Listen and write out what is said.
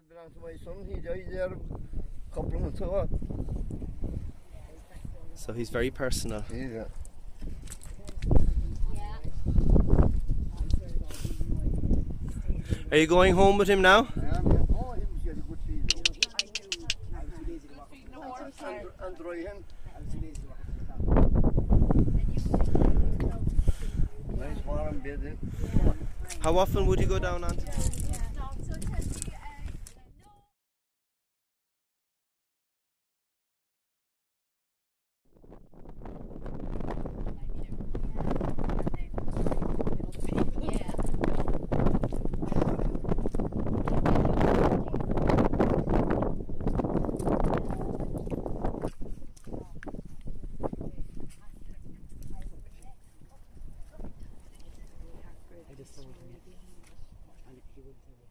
belongs to my son. He died there a couple of months ago. So he's very personal. Yeah. Are you going home with him now? Yeah. Oh, he was getting good feed. And dry him. Nice warm bed. How often would you go down onto? I just told him, and he wouldn't have it.